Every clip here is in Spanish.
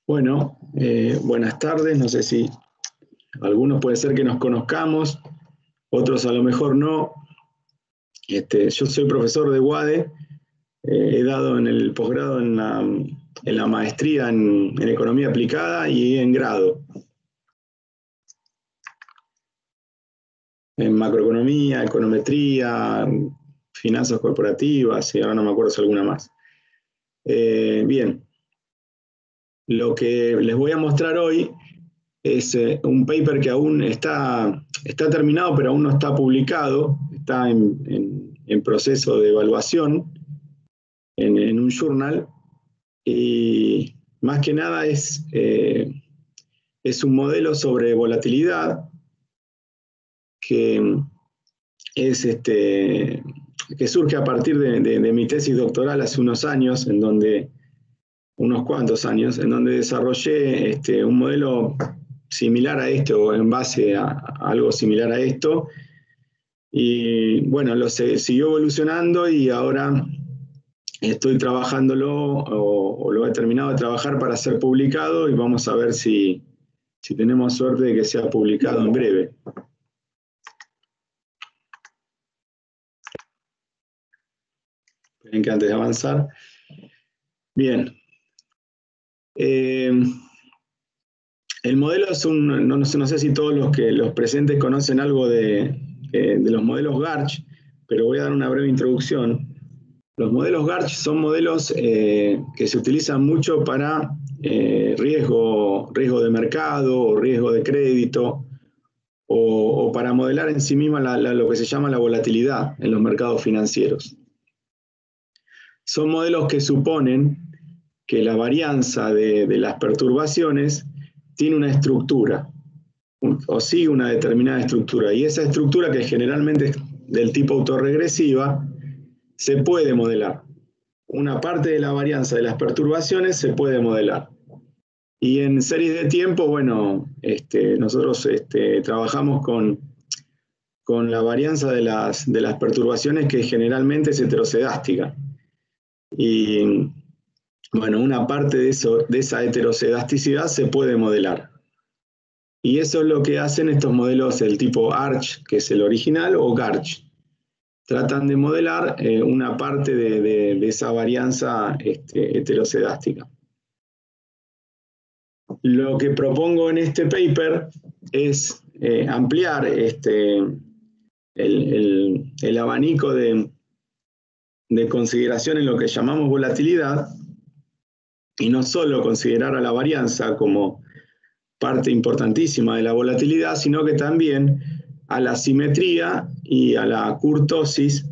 Bueno, buenas tardes. No sé si algunos puede ser que nos conozcamos, otros a lo mejor no. Yo soy profesor de UADE, he dado en el posgrado en la maestría en Economía Aplicada y en grado. En macroeconomía, econometría, finanzas corporativas, y ahora no me acuerdo si alguna más. Bien, lo que les voy a mostrar hoy es un paper que aún está terminado, pero aún no está publicado, está en proceso de evaluación en un journal, y más que nada es un modelo sobre volatilidad que que surge a partir de mi tesis doctoral hace unos años, unos cuantos años, en donde desarrollé un modelo similar a esto, o en base a algo similar a esto, y bueno, siguió evolucionando y ahora estoy trabajándolo, o lo he terminado de trabajar para ser publicado, y vamos a ver si tenemos suerte de que sea publicado en breve. Esperen que antes de avanzar. Bien. El modelo es no sé si todos los presentes conocen algo de los modelos Garch, pero voy a dar una breve introducción. Los modelos Garch son modelos que se utilizan mucho para riesgo de mercado o riesgo de crédito, o para modelar en sí misma lo que se llama la volatilidad en los mercados financieros. Son modelos que suponen que la varianza de las perturbaciones tiene una estructura, o sigue una determinada estructura, y esa estructura, que generalmente es del tipo autorregresiva, se puede modelar. Una parte de la varianza de las perturbaciones se puede modelar. Y en series de tiempo, bueno, nosotros trabajamos con la varianza de las perturbaciones, que generalmente es heterocedástica. Y bueno, una parte de esa heterocedasticidad se puede modelar. Y eso es lo que hacen estos modelos del tipo Arch, que es el original, o Garch. Tratan de modelar una parte de esa varianza heterocedástica. Lo que propongo en este paper es ampliar el abanico de consideración en lo que llamamos volatilidad, y no solo considerar a la varianza como parte importantísima de la volatilidad, sino que también a la simetría y a la kurtosis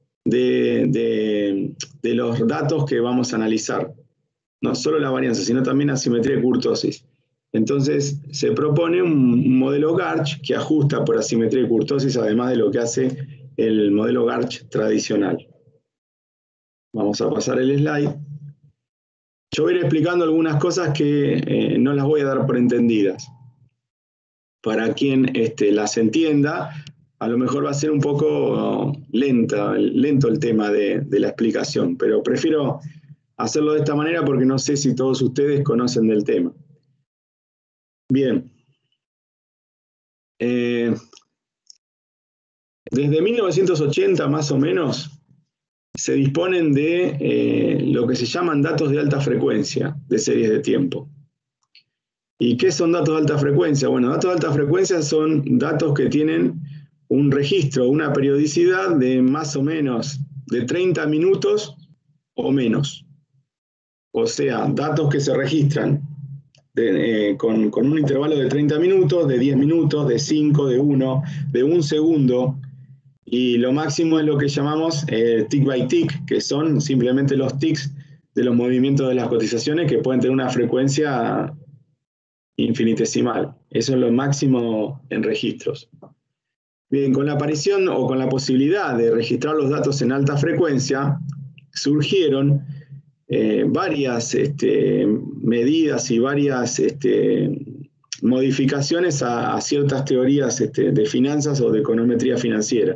de los datos que vamos a analizar. No solo la varianza, sino también la simetría y kurtosis. Entonces se propone un modelo Garch que ajusta por asimetría y kurtosis, además de lo que hace el modelo Garch tradicional. Vamos a pasar el slide. Yo voy a ir explicando algunas cosas que no las voy a dar por entendidas. Para quien las entienda, a lo mejor va a ser un poco lento el tema de la explicación, pero prefiero hacerlo de esta manera porque no sé si todos ustedes conocen del tema. Bien. Desde 1980 más o menos se disponen de lo que se llaman datos de alta frecuencia de series de tiempo. ¿Y qué son datos de alta frecuencia? Bueno, datos de alta frecuencia son datos que tienen un registro, una periodicidad de más o menos de 30 minutos o menos. O sea, datos que se registran con un intervalo de 30 minutos, de 10 minutos, de 5, de 1, de 1 segundo. Y lo máximo es lo que llamamos tick by tick, que son simplemente los ticks de los movimientos de las cotizaciones, que pueden tener una frecuencia infinitesimal. Eso es lo máximo en registros. Bien, con la aparición o con la posibilidad de registrar los datos en alta frecuencia, surgieron varias medidas y varias modificaciones a ciertas teorías de finanzas o de econometría financiera.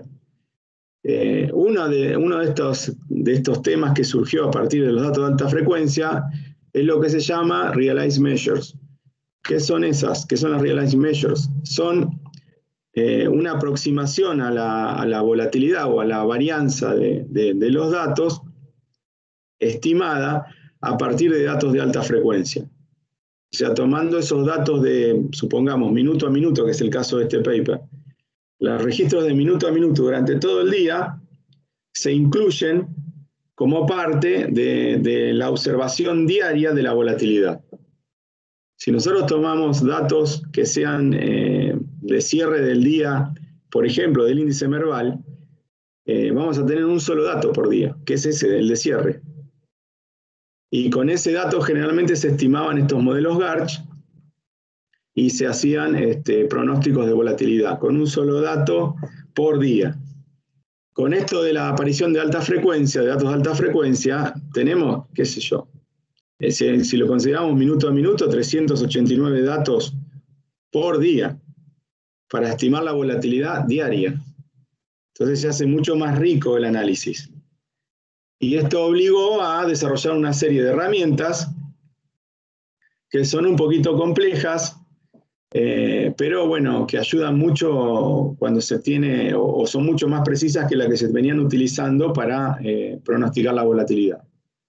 Uno de estos temas que surgió a partir de los datos de alta frecuencia es lo que se llama Realized Measures. ¿Qué son esas? ¿Qué son las Realized Measures? Son una aproximación a la volatilidad o a la varianza de los datos estimada a partir de datos de alta frecuencia. O sea, tomando esos datos de, supongamos, minuto a minuto, que es el caso de este paper, los registros de minuto a minuto durante todo el día se incluyen como parte de la observación diaria de la volatilidad. Si nosotros tomamos datos que sean de cierre del día, por ejemplo, del índice Merval, vamos a tener un solo dato por día, que es ese, el de cierre. Y con ese dato generalmente se estimaban estos modelos Garch y se hacían pronósticos de volatilidad, con un solo dato por día. Con esto de la aparición de alta frecuencia, de datos de alta frecuencia, tenemos, qué sé yo, si lo consideramos minuto a minuto, 389 datos por día para estimar la volatilidad diaria. Entonces se hace mucho más rico el análisis. Y esto obligó a desarrollar una serie de herramientas que son un poquito complejas, pero bueno, que ayudan mucho cuando se tiene, o son mucho más precisas que las que se venían utilizando para pronosticar la volatilidad.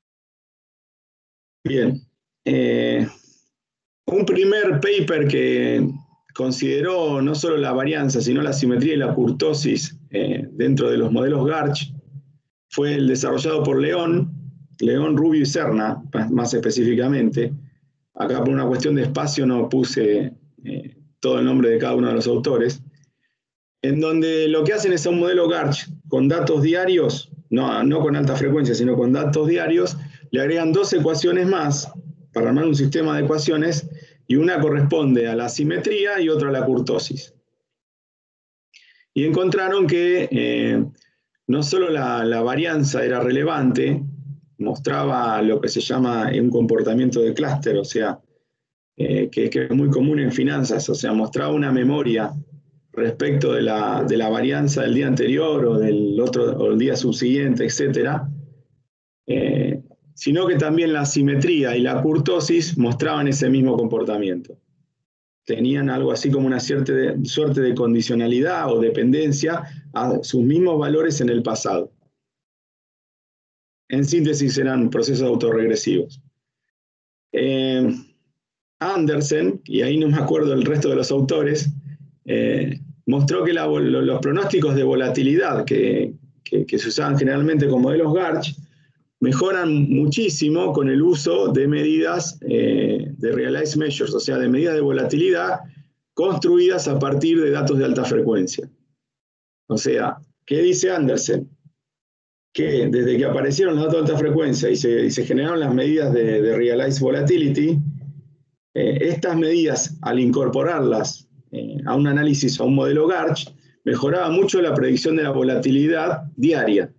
Bien. Un primer paper que consideró no solo la varianza, sino la simetría y la kurtosis dentro de los modelos Garch fue el desarrollado por León, Rubio y Serna, más específicamente. Acá por una cuestión de espacio no puse todo el nombre de cada uno de los autores, en donde lo que hacen es un modelo Garch con datos diarios, no con alta frecuencia, sino con datos diarios, le agregan 2 ecuaciones más para armar un sistema de ecuaciones, y una corresponde a la simetría y otra a la kurtosis. Y encontraron que no solo la varianza era relevante, mostraba lo que se llama un comportamiento de clúster, o sea, que es muy común en finanzas, o sea, mostraba una memoria respecto de la varianza del día anterior o del día subsiguiente, etc. Sino que también la simetría y la kurtosis mostraban ese mismo comportamiento. Tenían algo así como una suerte de condicionalidad o dependencia a sus mismos valores en el pasado. En síntesis, eran procesos autorregresivos. Andersen, y ahí no me acuerdo el resto de los autores, mostró que los pronósticos de volatilidad que se usaban generalmente con modelos Garch mejoran muchísimo con el uso de medidas de Realized Measures, o sea, de medidas de volatilidad construidas a partir de datos de alta frecuencia. O sea, ¿qué dice Andersen? Que desde que aparecieron los datos de alta frecuencia y se generaron las medidas de Realized Volatility, estas medidas, al incorporarlas a un análisis o a un modelo Garch, mejoraba mucho la predicción de la volatilidad diaria.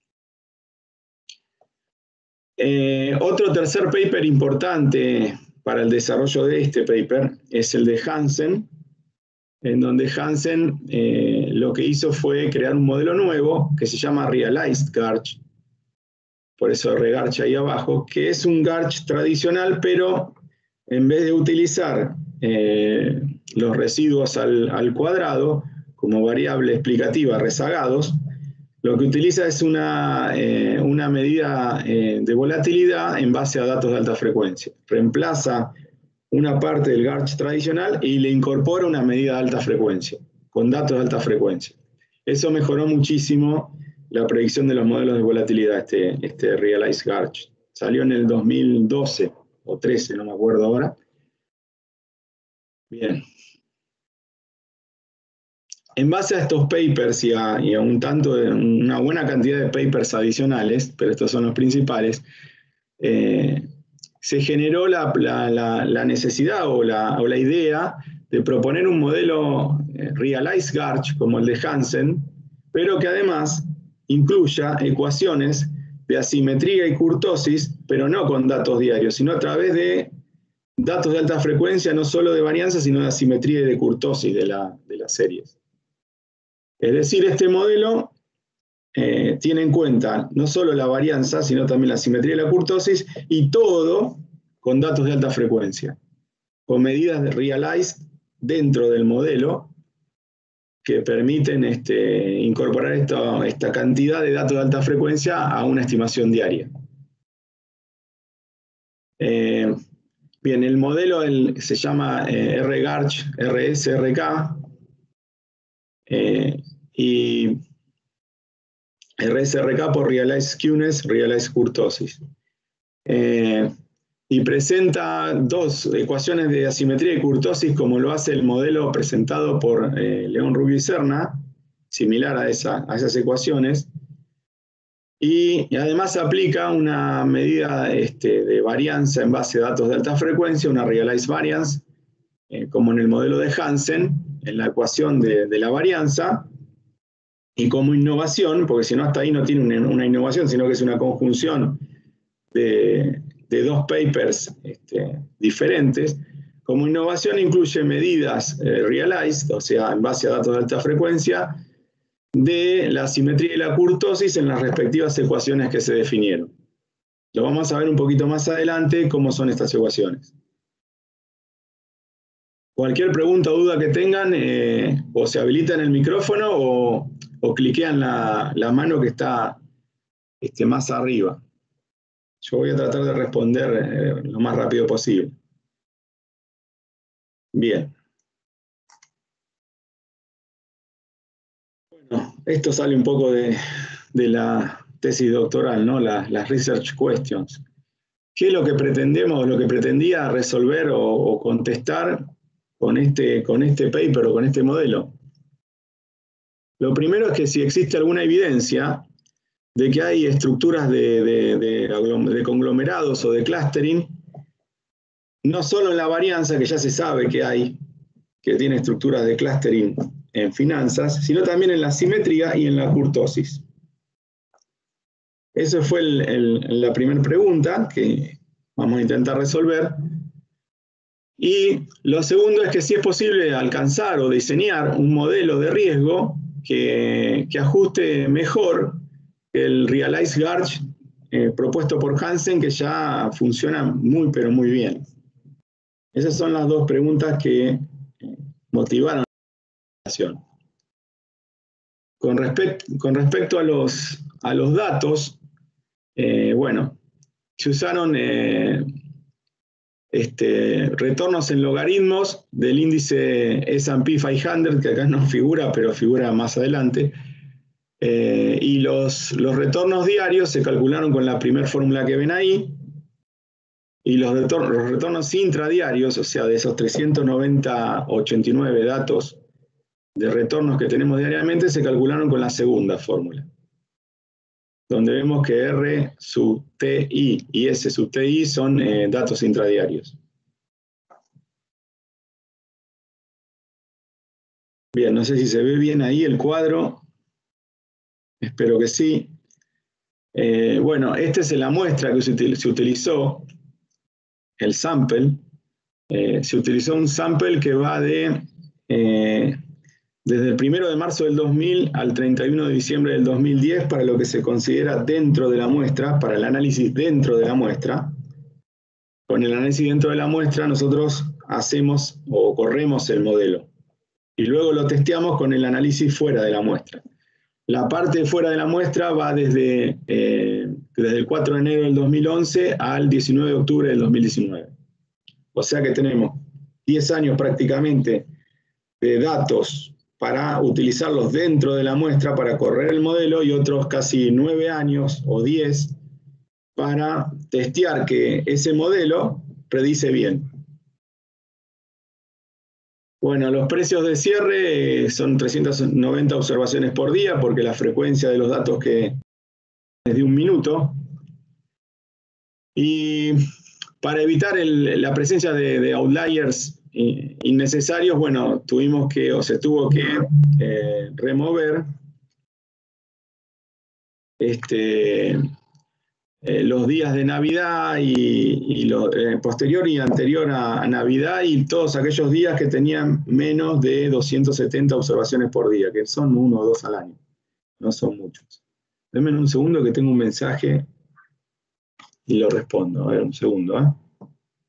Otro tercer paper importante para el desarrollo de este paper es el de Hansen, en donde Hansen lo que hizo fue crear un modelo nuevo que se llama Realized Garch, por eso regarch ahí abajo, que es un Garch tradicional, pero en vez de utilizar los residuos al cuadrado como variable explicativa rezagados, lo que utiliza es una medida de volatilidad en base a datos de alta frecuencia. Reemplaza una parte del Garch tradicional y le incorpora una medida de alta frecuencia, con datos de alta frecuencia. Eso mejoró muchísimo la predicción de los modelos de volatilidad, este Realized Garch. Salió en el 2012 o 13, no me acuerdo ahora. Bien. En base a estos papers y a una buena cantidad de papers adicionales, pero estos son los principales, se generó la necesidad o la idea de proponer un modelo Realized Garch como el de Hansen, pero que además incluya ecuaciones de asimetría y kurtosis, pero no con datos diarios, sino a través de datos de alta frecuencia, no solo de varianza, sino de asimetría y de kurtosis de las series. Es decir, este modelo tiene en cuenta no solo la varianza, sino también la simetría y la kurtosis, y todo con datos de alta frecuencia, con medidas de realized dentro del modelo que permiten incorporar esta cantidad de datos de alta frecuencia a una estimación diaria. Bien, el modelo se llama RGARCH, RSRK, y RSRK por Realized Skewness, Realized Kurtosis. Y presenta dos ecuaciones de asimetría y kurtosis como lo hace el modelo presentado por León Rubio y Serna, similar a esas ecuaciones. Y además aplica una medida de varianza en base a datos de alta frecuencia, una Realized Variance, como en el modelo de Hansen, en la ecuación de la varianza. Y como innovación, porque si no hasta ahí no tiene una innovación, sino que es una conjunción de dos papers diferentes, como innovación incluye medidas realized, o sea, en base a datos de alta frecuencia, de la simetría y la kurtosis en las respectivas ecuaciones que se definieron. Lo vamos a ver un poquito más adelante cómo son estas ecuaciones. Cualquier pregunta o duda que tengan, o se habilitan el micrófono o cliquean la mano que está más arriba. Yo voy a tratar de responder lo más rápido posible. Bien. Bueno, esto sale un poco de la tesis doctoral, ¿no? Las research questions. ¿Qué es lo que pretendemos, lo que pretendía resolver o contestar con este paper o con este modelo? Lo primero es que si existe alguna evidencia de que hay estructuras de conglomerados o de clustering, no solo en la varianza, que ya se sabe que tiene estructuras de clustering en finanzas, sino también en la simetría y en la kurtosis. Esa fue la primera pregunta que vamos a intentar resolver. Y lo segundo es que si es posible alcanzar o diseñar un modelo de riesgo que ajuste mejor el Realized GARCH propuesto por Hansen, que ya funciona muy, pero muy bien. Esas son las dos preguntas que motivaron la presentación. Con respecto a los datos, bueno, se usaron retornos en logaritmos del índice S&P 500, que acá no figura, pero figura más adelante. Y los retornos diarios se calcularon con la primera fórmula que ven ahí, y los retornos intradiarios, o sea, de esos 389 datos de retornos que tenemos diariamente, se calcularon con la segunda fórmula, donde vemos que R sub TI y S sub TI son datos intradiarios. Bien, no sé si se ve bien ahí el cuadro. Espero que sí. Bueno, esta es la muestra que se utilizó, el sample. Se utilizó un sample que va desde el 1 de marzo del 2000 al 31 de diciembre del 2010 para lo que se considera dentro de la muestra, para el análisis dentro de la muestra. Con el análisis dentro de la muestra nosotros hacemos o corremos el modelo y luego lo testeamos con el análisis fuera de la muestra. La parte fuera de la muestra va desde el 4 de enero del 2011 al 19 de octubre del 2019. O sea que tenemos 10 años prácticamente de datos para utilizarlos dentro de la muestra para correr el modelo y otros casi 9 años o 10 para testear que ese modelo predice bien. Bueno, los precios de cierre son 390 observaciones por día porque la frecuencia de los datos que es de 1 minuto. Y para evitar la presencia de outliers innecesarios, bueno, se tuvo que remover los días de Navidad y posterior y anterior a Navidad y todos aquellos días que tenían menos de 270 observaciones por día, que son 1 o 2 al año, no son muchos. Denme un segundo que tengo un mensaje y lo respondo. A ver, un segundo.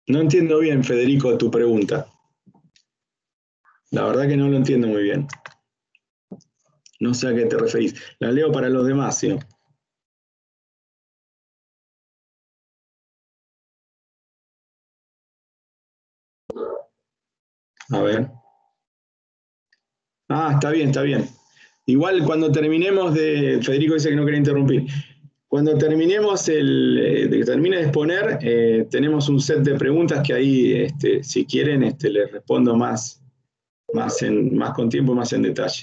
No entiendo bien, Federico, tu pregunta. La verdad que no lo entiendo muy bien. No sé a qué te referís. La leo para los demás, ¿sí? A ver. Ah, está bien, está bien. Igual cuando terminemos de... Federico dice que no quería interrumpir. Cuando terminemos de que termine de exponer, tenemos un set de preguntas que ahí, si quieren, les respondo más con tiempo, más en detalle.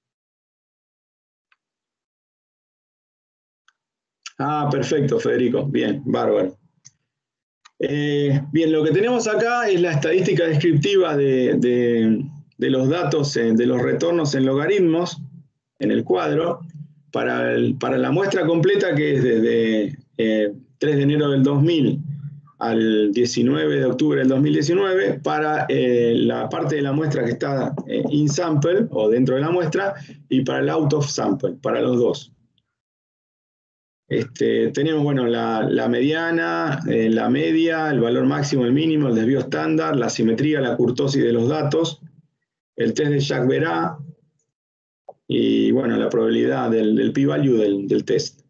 Ah, perfecto, Federico. Bien, bárbaro. Bien, lo que tenemos acá es la estadística descriptiva de los datos, de los retornos en logaritmos, en el cuadro, para la muestra completa, que es desde 3 de enero del 2000 al 19 de octubre del 2019, para la parte de la muestra que está in sample, o dentro de la muestra, y para el out of sample, para los dos. Tenemos, bueno, la mediana, la media, el valor máximo, el mínimo, el desvío estándar, la simetría, la kurtosis de los datos, el test de Jacques-Berat y, bueno, la probabilidad del p-value del test.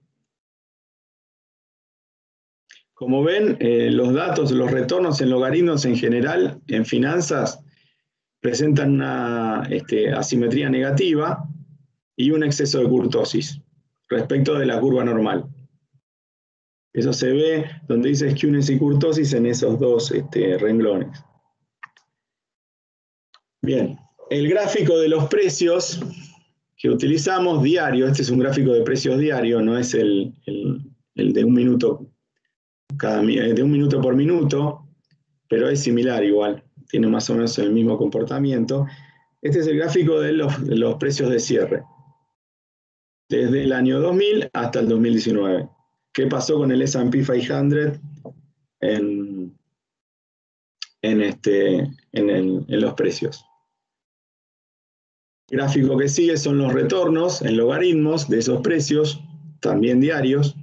Como ven, los datos, los retornos en logaritmos en general, en finanzas, presentan una asimetría negativa y un exceso de kurtosis respecto de la curva normal. Eso se ve donde dice skewness y kurtosis en esos dos renglones. Bien, el gráfico de los precios que utilizamos diario, este es un gráfico de precios diario, no es el de un minuto, de un minuto por minuto, pero es similar igual, tiene más o menos el mismo comportamiento. Este es el gráfico de los precios de cierre, desde el año 2000 hasta el 2019. ¿Qué pasó con el S&P 500 en los precios? El gráfico que sigue son los retornos en logaritmos de esos precios, también diarios.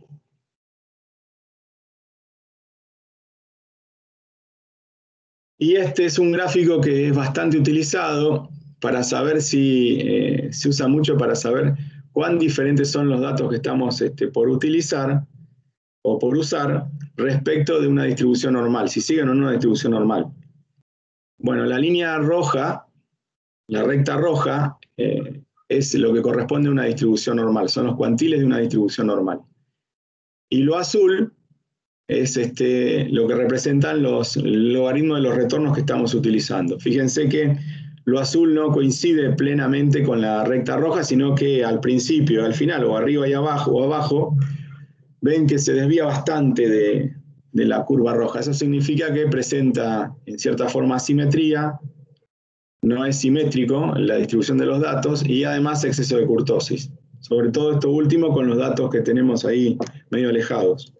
Y este es un gráfico que es bastante utilizado para saber si se usa mucho para saber cuán diferentes son los datos que estamos por utilizar o por usar respecto de una distribución normal, si siguen o no una distribución normal. Bueno, la línea roja, la recta roja, es lo que corresponde a una distribución normal, son los cuantiles de una distribución normal. Y lo azul es lo que representan los logaritmos de los retornos que estamos utilizando. Fíjense que lo azul no coincide plenamente con la recta roja, sino que al principio, al final, o arriba y abajo, o abajo, ven que se desvía bastante de la curva roja. Eso significa que presenta, en cierta forma, asimetría, no es simétrico la distribución de los datos y además exceso de kurtosis. Sobre todo esto último con los datos que tenemos ahí medio alejados.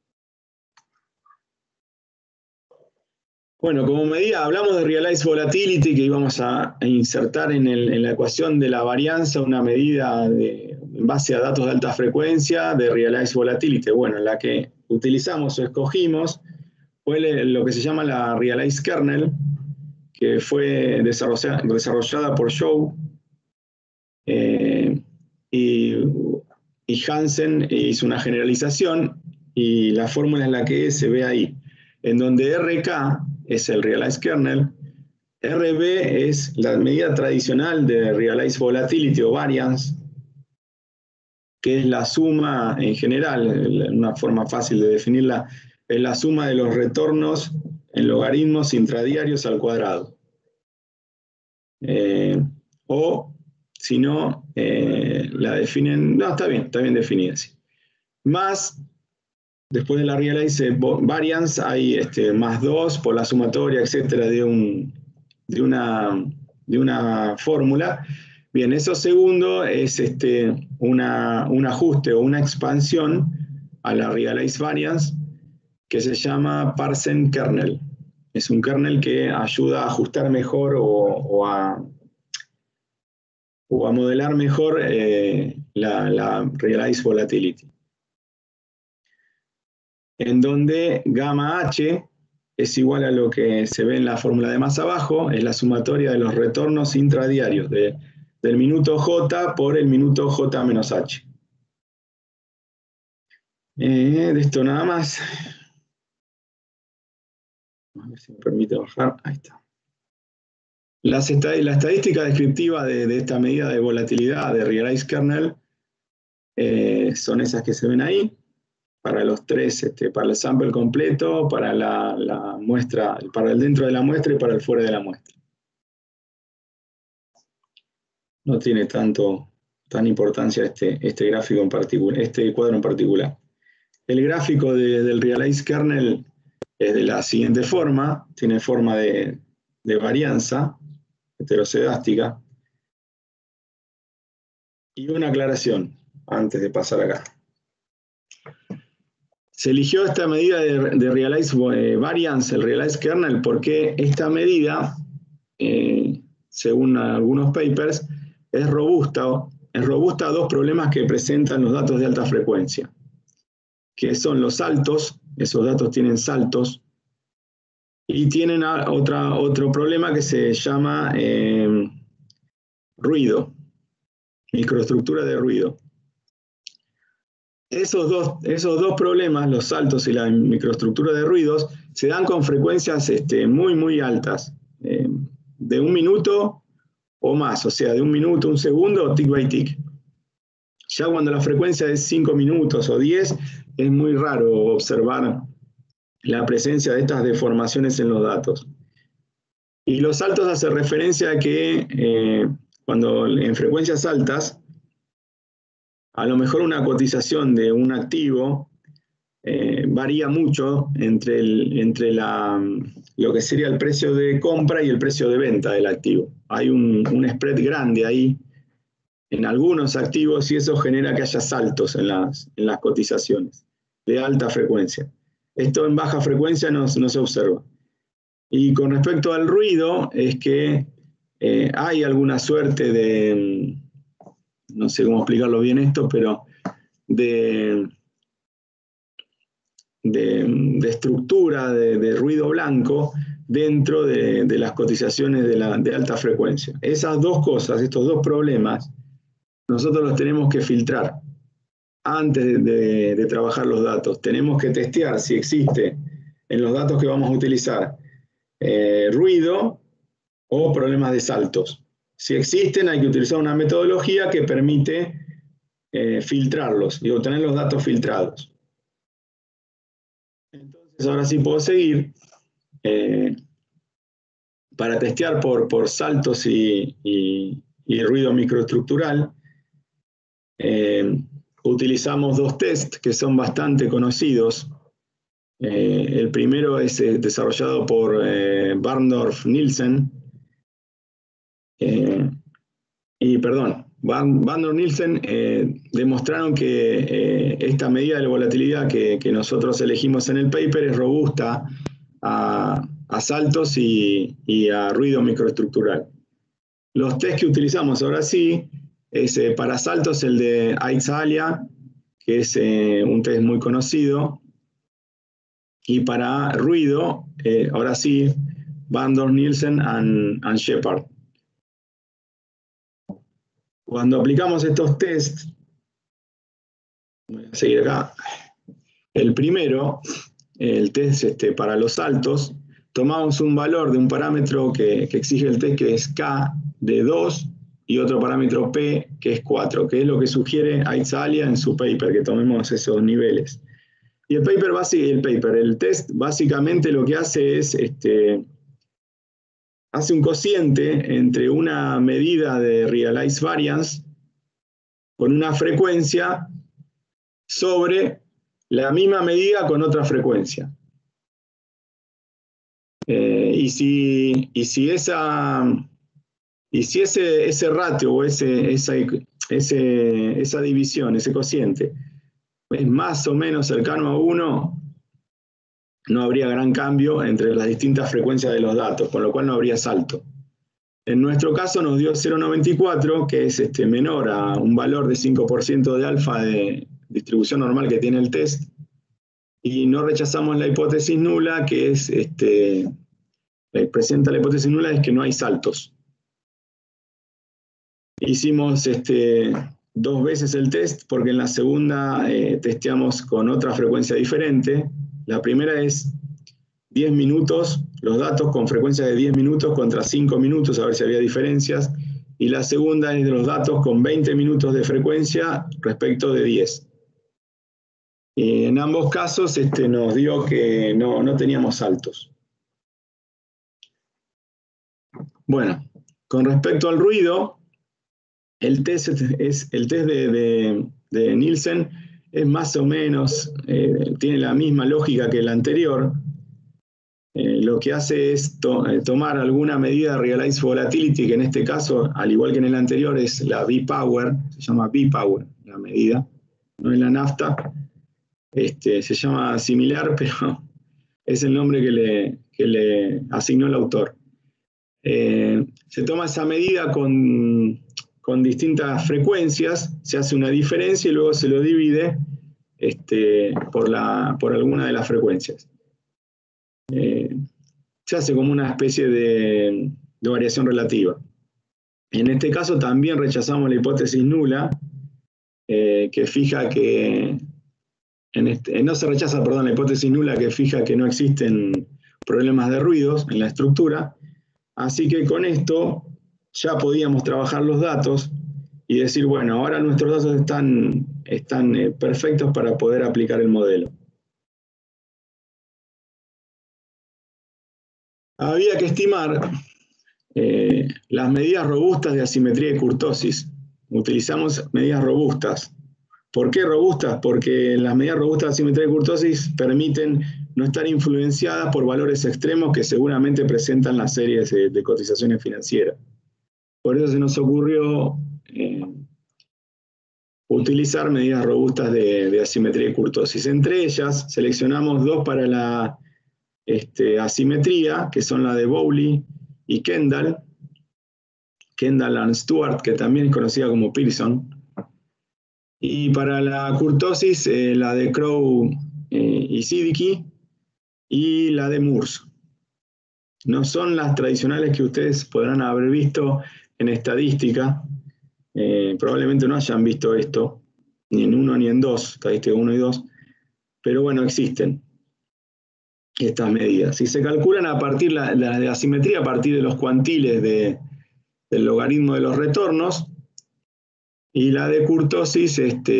Bueno, como medida, hablamos de Realized Volatility, que íbamos a insertar en la ecuación de la varianza una medida en base a datos de alta frecuencia de Realized Volatility. Bueno, la que utilizamos o escogimos fue lo que se llama la Realized Kernel, que fue desarrollada por Zhou y Hansen hizo una generalización y la fórmula es la que se ve ahí, en donde RK es el Realized Kernel, RB es la medida tradicional de Realized Volatility o Variance, que es la suma en general, una forma fácil de definirla, es la suma de los retornos en logaritmos intradiarios al cuadrado. O si no, la definen, no, está bien definida así. Más, después de la Realized Variance hay más 2 por la sumatoria, etcétera, de una fórmula. Bien, eso segundo es un ajuste o una expansión a la Realized Variance que se llama Parsent Kernel. Es un kernel que ayuda a ajustar mejor o a modelar mejor la Realized Volatility. En donde gamma H es igual a lo que se ve en la fórmula de más abajo, es la sumatoria de los retornos intradiarios del minuto J por el minuto J menos H. De esto nada más. A ver si me permite bajar. Ahí está. La estadística descriptiva de esta medida de volatilidad de realized kernel son esas que se ven ahí, para los tres, para el sample completo, para la muestra, para el dentro de la muestra y para el fuera de la muestra. No tiene tan importancia este gráfico en particular, este cuadro en particular. El gráfico del realized kernel es de la siguiente forma, tiene forma de varianza heteroscedástica. Y una aclaración antes de pasar acá. Se eligió esta medida de realized variance, el realized kernel, porque esta medida, según algunos papers, es robusta a dos problemas que presentan los datos de alta frecuencia, que son los saltos, esos datos tienen saltos, y tienen otro problema que se llama ruido, microestructura de ruido. Esos dos problemas, los saltos y la microestructura de ruidos, se dan con frecuencias muy, muy altas, de 1 minuto o más, o sea, de 1 minuto, 1 segundo, tick by tick. Ya cuando la frecuencia es 5 minutos o 10, es muy raro observar la presencia de estas deformaciones en los datos. Y los saltos hacen referencia a que cuando en frecuencias altas, a lo mejor una cotización de un activo varía mucho entre lo que sería el precio de compra y el precio de venta del activo. Hay un spread grande ahí en algunos activos y eso genera que haya saltos en las cotizaciones de alta frecuencia. Esto en baja frecuencia no se observa. Y con respecto al ruido, es que hay alguna suerte de, no sé cómo explicarlo bien esto, pero de estructura de ruido blanco dentro de las cotizaciones de alta frecuencia. Esas dos cosas, estos dos problemas, nosotros los tenemos que filtrar antes de trabajar los datos. Tenemos que testear si existe en los datos que vamos a utilizar ruido o problemas de saltos. Si existen, hay que utilizar una metodología que permite filtrarlos y obtener los datos filtrados. Entonces, ahora sí puedo seguir. Para testear por saltos y ruido microestructural, utilizamos dos tests que son bastante conocidos. El primero es desarrollado por Barndorf-Nielsen. Barndorf-Nielsen demostraron que esta medida de volatilidad que nosotros elegimos en el paper es robusta a saltos y a ruido microestructural. Los test que utilizamos ahora sí es para saltos el de Aitzalia, que es un test muy conocido, y para ruido, ahora sí, Barndorf-Nielsen and Shepard. Cuando aplicamos estos tests, voy a seguir acá, el primero, el test para los saltos, tomamos un valor de un parámetro que exige el test, que es K de 2, y otro parámetro P, que es 4, que es lo que sugiere Aitzalia en su paper, que tomemos esos niveles. Y el test básicamente lo que hace es, hace un cociente entre una medida de realized variance con una frecuencia sobre la misma medida con otra frecuencia. Y si ese ratio o esa división, ese cociente, es más o menos cercano a 1, no habría gran cambio entre las distintas frecuencias de los datos, con lo cual no habría salto. En nuestro caso nos dio 0,94, que es menor a un valor de 5% de alfa de distribución normal que tiene el test, y no rechazamos la hipótesis nula, que es, presenta la hipótesis nula es que no hay saltos. Hicimos 2 veces el test, porque en la segunda testeamos con otra frecuencia diferente. La primera es 10 minutos, los datos con frecuencia de 10 minutos contra 5 minutos, a ver si había diferencias. Y la segunda es de los datos con 20 minutos de frecuencia respecto de 10. Y en ambos casos nos dio que no teníamos saltos. Bueno, con respecto al ruido, el test de Nielsen es más o menos, tiene la misma lógica que el anterior. Lo que hace es tomar alguna medida de Realized Volatility, que en este caso, al igual que en el anterior, es la V-Power, se llama V-Power la medida, no es la nafta. Se llama similar, pero es el nombre que le asignó el autor. Se toma esa medida con distintas frecuencias, se hace una diferencia y luego se lo divide por alguna de las frecuencias. Se hace como una especie de variación relativa. En este caso también rechazamos la hipótesis nula, que fija que... no se rechaza, perdón, la hipótesis nula que fija que no existen problemas de ruidos en la estructura. Así que con esto ya podíamos trabajar los datos y decir, bueno, ahora nuestros datos están perfectos para poder aplicar el modelo. Había que estimar las medidas robustas de asimetría y kurtosis. Utilizamos medidas robustas. ¿Por qué robustas? Porque las medidas robustas de asimetría y kurtosis permiten no estar influenciadas por valores extremos que seguramente presentan las series de cotizaciones financieras. Por eso se nos ocurrió utilizar medidas robustas de asimetría y kurtosis. Entre ellas, seleccionamos 2 para la asimetría, que son la de Bowley y Kendall and Stewart, que también es conocida como Pearson. Y para la kurtosis, la de Crow y Siddiqui, y la de Morse. No son las tradicionales que ustedes podrán haber visto en estadística. Probablemente no hayan visto esto, ni en 1 ni en 2, estadística 1 y 2, pero bueno, existen estas medidas. Y se calculan a partir la de asimetría a partir de los cuantiles del logaritmo de los retornos, y la de kurtosis,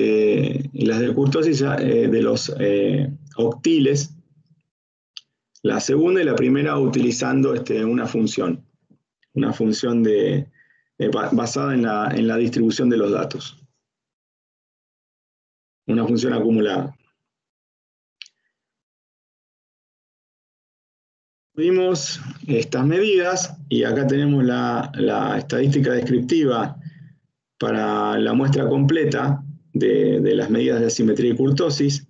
de los octiles, la segunda y la primera utilizando una función basada en la distribución de los datos, una función acumulada. Vimos estas medidas y acá tenemos la estadística descriptiva para la muestra completa de las medidas de asimetría y kurtosis.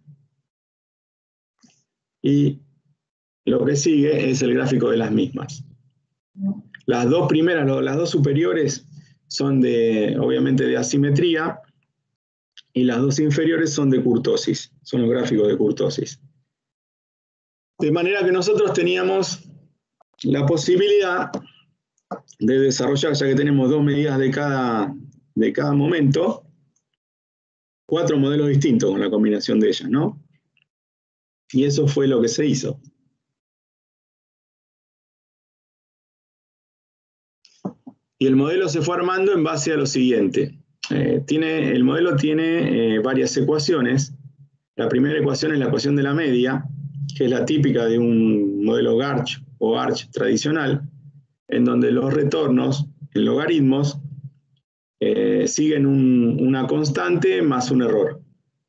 Y lo que sigue es el gráfico de las mismas. Las 2 primeras, las 2 superiores son obviamente de asimetría, y las 2 inferiores son de kurtosis, son los gráficos de kurtosis. De manera que nosotros teníamos la posibilidad de desarrollar, ya que tenemos 2 medidas de cada momento, 4 modelos distintos con la combinación de ellas, ¿no? Y eso fue lo que se hizo. Y el modelo se fue armando en base a lo siguiente. El modelo tiene varias ecuaciones. La primera ecuación es la ecuación de la media, que es la típica de un modelo Garch o Arch tradicional, en donde los retornos en logaritmos siguen una constante más un error.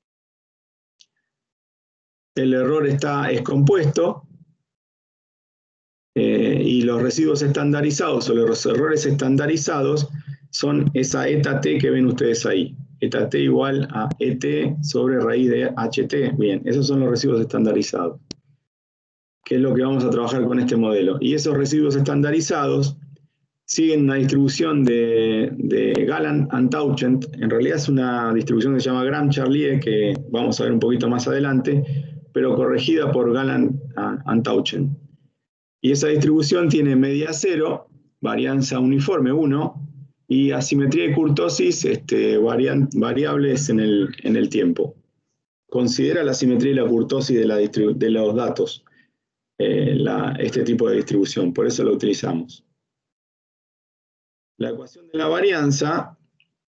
El error es compuesto, y los residuos estandarizados o los errores estandarizados son esa eta t que ven ustedes ahí. Eta t igual a et sobre raíz de ht. Bien, esos son los residuos estandarizados, que es lo que vamos a trabajar con este modelo. Y esos residuos estandarizados siguen una distribución de Galant and Tauchent. En realidad es una distribución que se llama Gram-Charlier, que vamos a ver un poquito más adelante, pero corregida por Galland-Tauchen. Y esa distribución tiene media 0, varianza uniforme 1, y asimetría y kurtosis variables en el tiempo. Considera la asimetría y la kurtosis de los datos, este tipo de distribución, por eso lo utilizamos. La ecuación de la varianza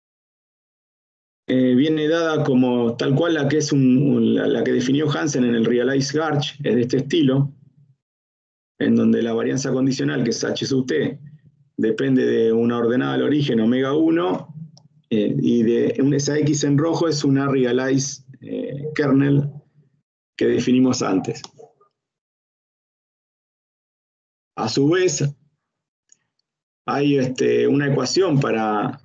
viene dada como tal cual la que, la que definió Hansen en el Realized Garch, es de este estilo, en donde la varianza condicional, que es h sub t, depende de una ordenada al origen omega 1, y esa x en rojo es una Realized kernel que definimos antes. A su vez, hay una ecuación para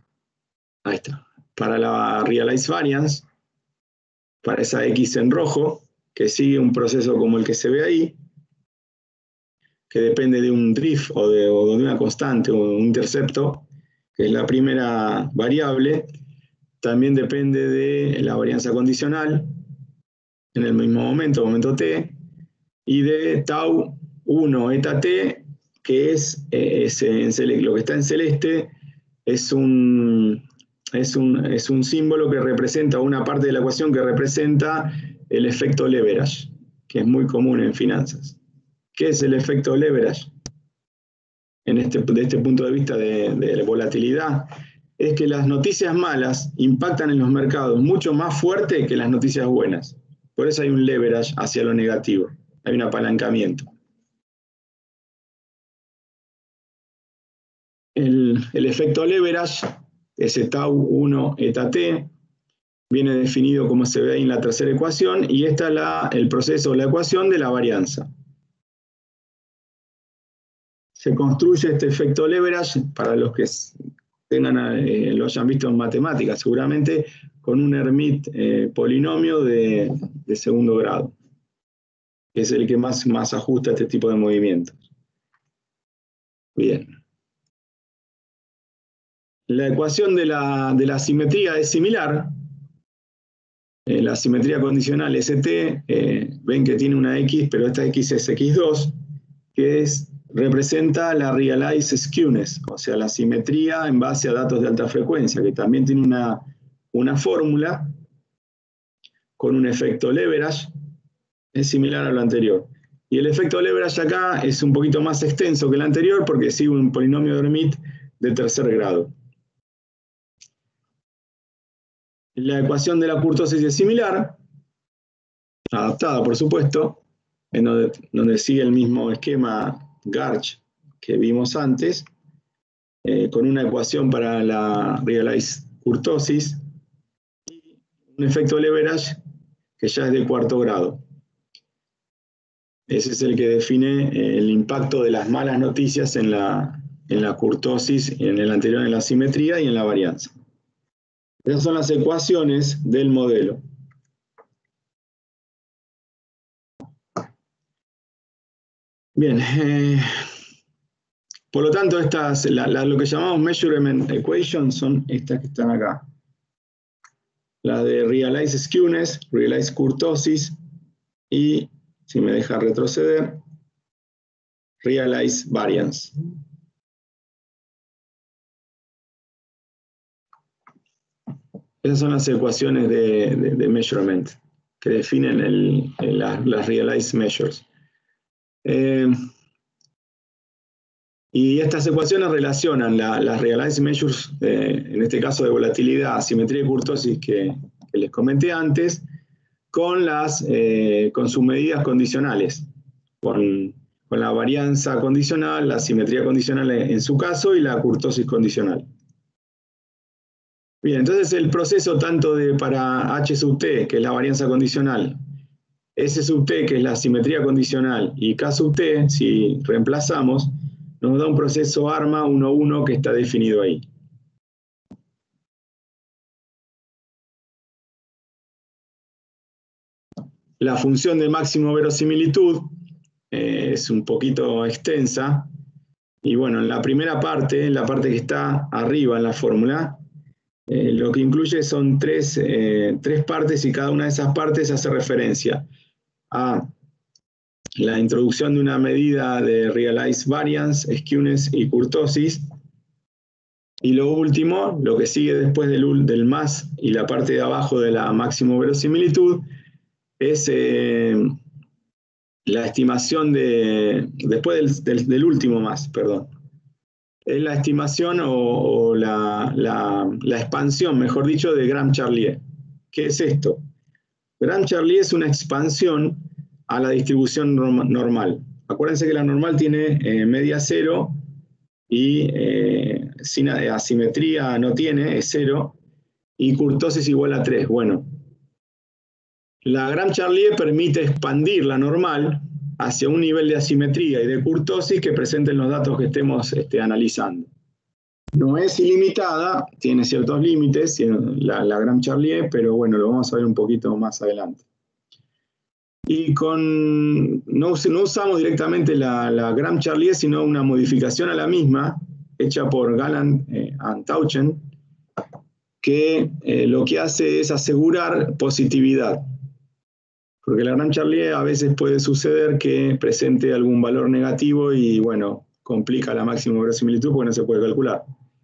la Realized Variance, para esa x en rojo, que sigue un proceso como el que se ve ahí, que depende de un drift o de una constante o un intercepto, que es la primera variable. También depende de la varianza condicional en el mismo momento t, y de tau 1 eta t, que es lo que está en celeste, es un símbolo que representa una parte de la ecuación que representa el efecto leverage, que es muy común en finanzas. ¿Qué es el efecto leverage? De este punto de vista de la volatilidad, es que las noticias malas impactan en los mercados mucho más fuerte que las noticias buenas. Por eso hay un leverage hacia lo negativo, hay un apalancamiento. El efecto leverage, ese tau 1 eta t, viene definido como se ve ahí en la tercera ecuación, y esta es el proceso, la ecuación de la varianza. Se construye este efecto leverage, para los que lo hayan visto en matemáticas, seguramente con un Hermite polinomio de segundo grado, que es el que más ajusta este tipo de movimientos. Bien. La ecuación de la simetría es similar. La simetría condicional ST, ven que tiene una X, pero esta X es X2, que representa la Realized Skewness, o sea, la simetría en base a datos de alta frecuencia, que también tiene una fórmula con un efecto leverage, es similar a lo anterior. Y el efecto leverage acá es un poquito más extenso que el anterior porque sigue un polinomio de Hermite de tercer grado. La ecuación de la kurtosis es similar, adaptada por supuesto, en donde sigue el mismo esquema Garch que vimos antes, con una ecuación para la Realized kurtosis y un efecto leverage que ya es de cuarto grado. Ese es el que define el impacto de las malas noticias en la kurtosis, en el anterior en la simetría y en la varianza. Esas son las ecuaciones del modelo. Bien, por lo tanto, lo que llamamos measurement equations son estas que están acá. La de Realized Skewness, Realized kurtosis y, si me deja retroceder, Realized Variance. Esas son las ecuaciones de measurement que definen las Realized Measures. Y estas ecuaciones relacionan las Realized Measures, en este caso de volatilidad, simetría y kurtosis que les comenté antes, con sus medidas condicionales, con la varianza condicional, la simetría condicional en su caso y la kurtosis condicional. Bien, entonces el proceso tanto para H sub t, que es la varianza condicional, S sub t, que es la simetría condicional, y K sub t, si reemplazamos, nos da un proceso ARMA 1,1 que está definido ahí. La función de máximo verosimilitud es un poquito extensa, y bueno, en la primera parte, en la parte que está arriba en la fórmula, lo que incluye son tres partes, y cada una de esas partes hace referencia a la introducción de una medida de realized variance, skewness y kurtosis. Y lo último, lo que sigue después del más y la parte de abajo de la máximo verosimilitud, es la estimación después del último más, perdón. Es la estimación o la expansión, mejor dicho, de Gram-Charlier. ¿Qué es esto? Gram-Charlier es una expansión a la distribución normal. Acuérdense que la normal tiene media cero y sin asimetría no tiene, es 0, y kurtosis igual a 3. Bueno, la Gram-Charlier permite expandir la normal hacia un nivel de asimetría y de kurtosis que presenten los datos que estemos analizando. No es ilimitada, tiene ciertos límites, la Gram-Charlier, pero bueno, lo vamos a ver un poquito más adelante. Y no usamos directamente la Gram-Charlier, sino una modificación a la misma, hecha por Galland and Tauchen, que lo que hace es asegurar positividad. Porque la Gram-Charlier a veces puede suceder que presente algún valor negativo y, bueno, complica la máxima verosimilitud porque no se puede calcular.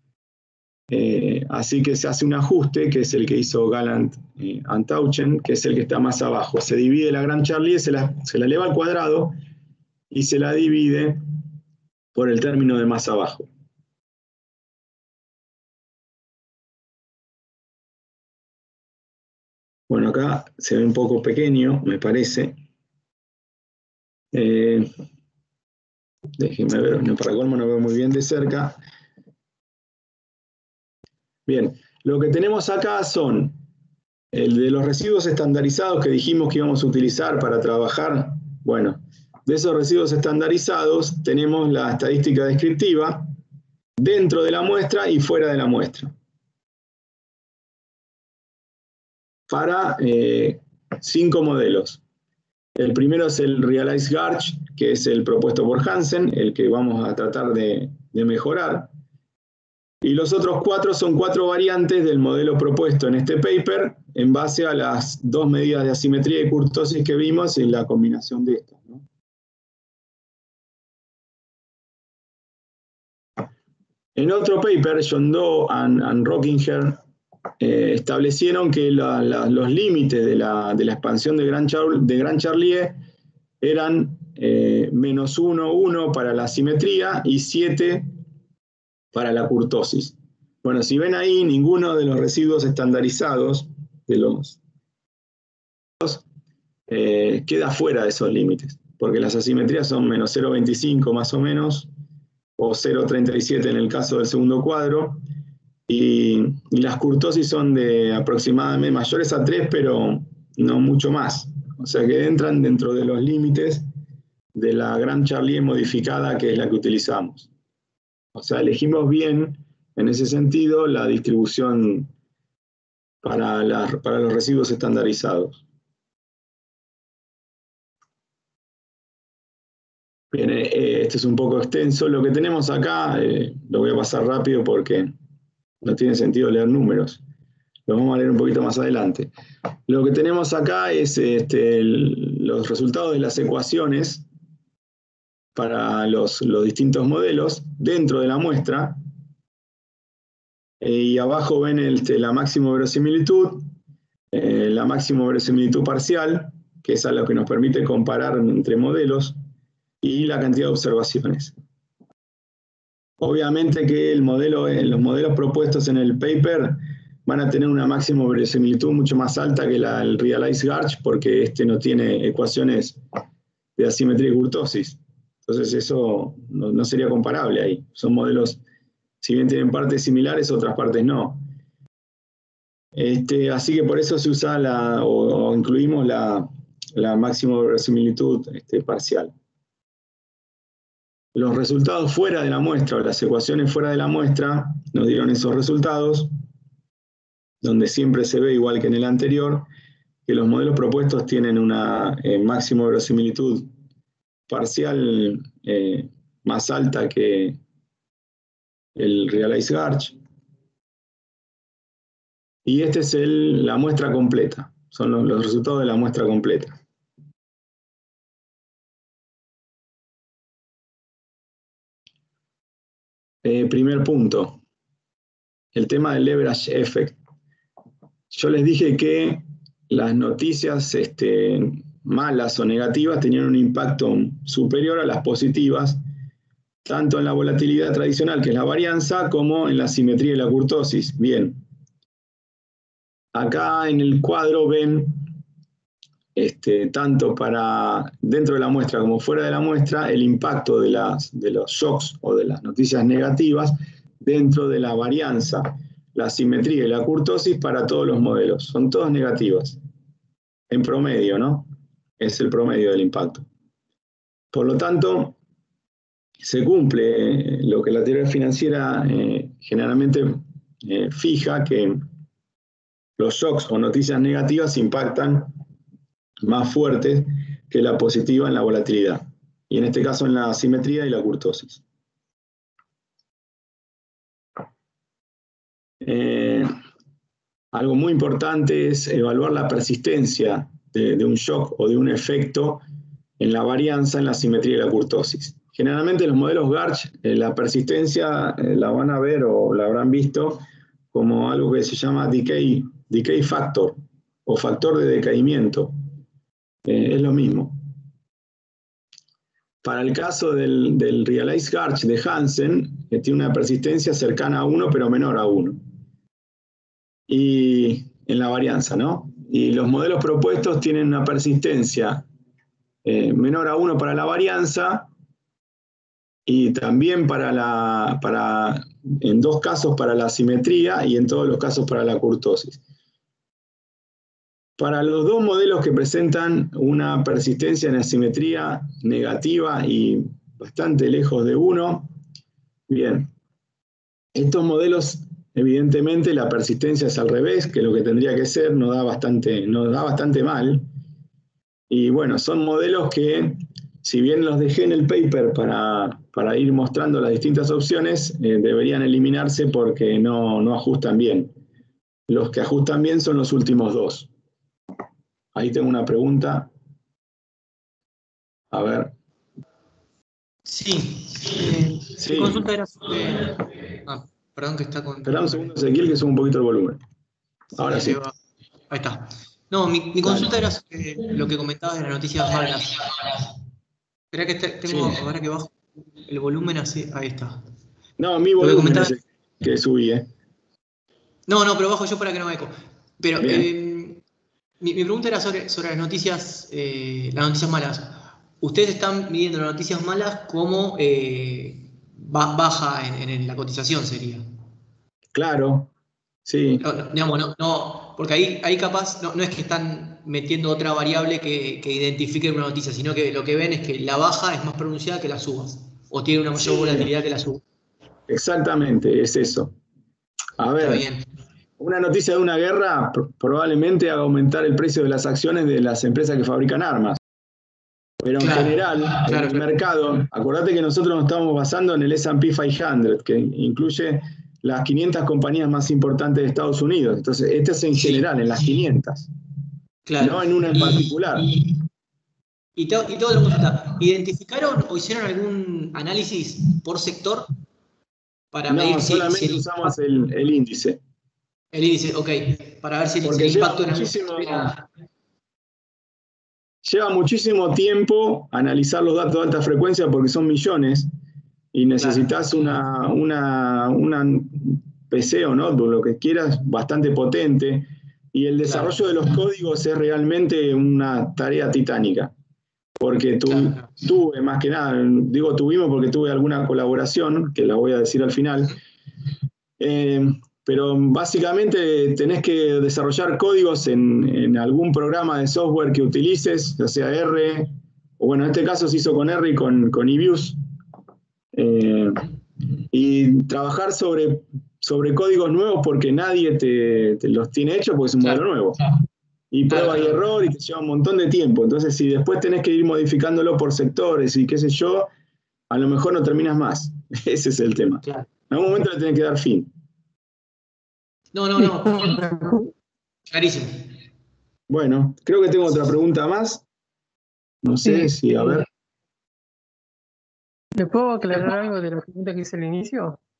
Así que se hace un ajuste, que es el que hizo Galland and Tauchen, que es el que está más abajo. Se divide la Gram-Charlier, se la eleva al cuadrado y se la divide por el término de más abajo. Bueno, acá se ve un poco pequeño, me parece. Déjenme ver, para colmo no veo muy bien de cerca. Bien, lo que tenemos acá son el de los residuos estandarizados que dijimos que íbamos a utilizar para trabajar. Bueno, de esos residuos estandarizados tenemos la estadística descriptiva dentro de la muestra y fuera de la muestra. Para 5 modelos. El primero es el Realized Garch, que es el propuesto por Hansen, el que vamos a tratar de mejorar. Y los otros 4 son 4 variantes del modelo propuesto en este paper en base a las 2 medidas de asimetría y kurtosis que vimos y la combinación de estas, ¿no? En otro paper, John Doe and Rockinger establecieron que los límites de la expansión de Gram-Charlier eran menos 1, 1 para la asimetría y 7 para la kurtosis. Bueno, si ven ahí, ninguno de los residuos estandarizados de los queda fuera de esos límites, porque las asimetrías son menos 0,25 más o menos, o 0,37 en el caso del segundo cuadro, y las kurtosis son de aproximadamente mayores a 3, pero no mucho más. O sea que entran dentro de los límites de la Gram-Charlier modificada, que es la que utilizamos. O sea, elegimos bien, en ese sentido, la distribución para los residuos estandarizados. Bien, este es un poco extenso. Lo que tenemos acá, lo voy a pasar rápido porque no tiene sentido leer números. Lo vamos a leer un poquito más adelante. Lo que tenemos acá es los resultados de las ecuaciones para los distintos modelos dentro de la muestra. Y abajo ven la máxima verosimilitud, la máxima verosimilitud parcial, que es a lo que nos permite comparar entre modelos, y la cantidad de observaciones. Obviamente que los modelos propuestos en el paper van a tener una máxima verosimilitud mucho más alta que el Realized Garch, porque este no tiene ecuaciones de asimetría y kurtosis. Entonces eso no sería comparable ahí. Son modelos, si bien tienen partes similares, otras partes no. Así que por eso se usa o incluimos la máxima verosimilitud parcial. Los resultados fuera de la muestra, o las ecuaciones fuera de la muestra, nos dieron esos resultados, donde siempre se ve, igual que en el anterior, que los modelos propuestos tienen una máxima verosimilitud parcial más alta que el Realized Garch. Y esta es la muestra completa, son los resultados de la muestra completa. Primer punto, el tema del leverage effect. Yo les dije que las noticias malas o negativas tenían un impacto superior a las positivas, tanto en la volatilidad tradicional, que es la varianza, como en la simetría y la kurtosis. Bien. Acá en el cuadro ven, tanto para dentro de la muestra como fuera de la muestra, el impacto de los shocks o de las noticias negativas dentro de la varianza, la simetría y la kurtosis para todos los modelos. Son todas negativas. En promedio, ¿no? Es el promedio del impacto. Por lo tanto, se cumple lo que la teoría financiera generalmente fija, que los shocks o noticias negativas impactan más fuertes que la positiva en la volatilidad, y en este caso en la simetría y la kurtosis. Algo muy importante es evaluar la persistencia de un shock o de un efecto en la varianza, en la simetría y la kurtosis. Generalmente los modelos Garch, la persistencia la van a ver o la habrán visto como algo que se llama decay factor o factor de decaimiento. Es lo mismo. Para el caso del Realized Garch de Hansen, tiene una persistencia cercana a 1 pero menor a 1. Y en la varianza, ¿no? Y los modelos propuestos tienen una persistencia menor a 1 para la varianza y también en 2 casos para la simetría y en todos los casos para la kurtosis. Para los 2 modelos que presentan una persistencia en la simetría negativa y bastante lejos de 1, bien, estos modelos evidentemente la persistencia es al revés, que lo que tendría que ser nos da bastante mal. Y bueno, son modelos que, si bien los dejé en el paper para ir mostrando las distintas opciones, deberían eliminarse porque no ajustan bien. Los que ajustan bien son los últimos 2. Ahí tengo una pregunta. A ver. Sí. Sí. Mi consulta era sobre... perdón que está con... Espera un segundo, Ezequiel, que sube un poquito el volumen. Ahora sí. Ahí está. No, mi consulta era sobre lo que comentabas de las noticias malas. Espera que tengo, Sí. ahora que bajo el volumen así, ahí está. No, mi volumen es el que subí, No, pero bajo yo para que no me eco. Pero mi pregunta era sobre las noticias malas. Ustedes están midiendo las noticias malas como baja en la cotización, sería. Claro, sí. Digamos, no, porque ahí capaz no es que están metiendo otra variable que identifique una noticia, sino que lo que ven es que la baja es más pronunciada que las subas, o tiene una mayor volatilidad que las subas. Exactamente, es eso. A ver, Está bien. una noticia de una guerra probablemente haga aumentar el precio de las acciones de las empresas que fabrican armas. Pero en general, en el mercado, acordate que nosotros nos estamos basando en el S&P 500, que incluye las 500 compañías más importantes de Estados Unidos. Entonces, este es en general, en las 500. Claro. No en una en particular. Y te otra consulta. ¿Identificaron o hicieron algún análisis por sector para medir No, solamente usamos el índice. El índice, ok. Para ver si el impacto lleva muchísimo tiempo analizar los datos de alta frecuencia porque son millones y necesitas una PC o notebook, lo que quieras, bastante potente. Y el desarrollo de los códigos es realmente una tarea titánica. Porque tuve, más que nada, digo tuvimos porque tuve alguna colaboración, que la voy a decir al final, pero básicamente tenés que desarrollar códigos en algún programa de software que utilices, ya sea R, o bueno, en este caso se hizo con R y con eViews, y trabajar sobre códigos nuevos porque nadie te los tiene hechos porque es un modelo nuevo. Y prueba y error y te lleva un montón de tiempo. Entonces, si después tenés que ir modificándolo por sectores y qué sé yo, a lo mejor no terminas más. Ese es el tema. En algún momento le tenés que dar fin. No. Clarísimo. Bueno, creo que tengo otra pregunta más. No sé si, a ver. ¿Le puedo aclarar algo de la pregunta que hice al inicio?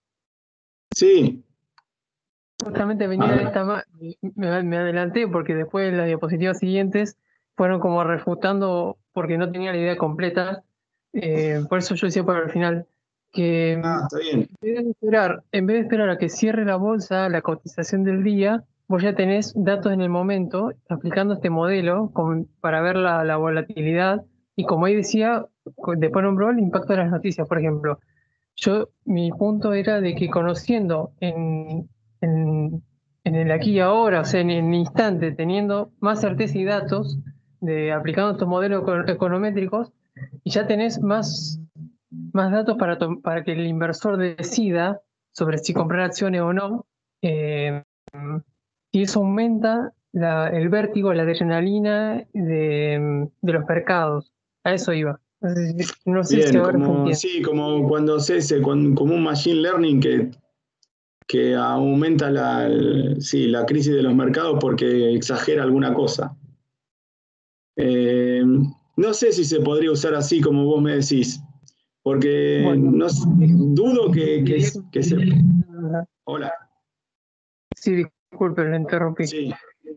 Sí. Justamente venía de esta me adelanté porque después las diapositivas siguientes fueron como refutando porque no tenía la idea completa. Por eso yo decía para el final que Está bien. en vez de esperar a que cierre la bolsa, la cotización del día, vos ya tenés datos en el momento aplicando este modelo para ver la volatilidad y como ahí decía, después nombró el impacto de las noticias, por ejemplo. Mi punto era de que conociendo en el aquí y ahora, o sea, en el instante, teniendo más certeza y datos, aplicando estos modelos econométricos, y ya tenés más datos para que el inversor decida sobre si comprar acciones o no, y eso aumenta el vértigo, la adrenalina de los mercados. A eso iba. No sé si Bien, ahora se entiende. sí, como cuando como un machine learning que aumenta la crisis de los mercados porque exagera alguna cosa. No sé si se podría usar así como vos me decís, porque Bueno, dudo que se... Hola. Sí, disculpe, le interrumpí. Sí.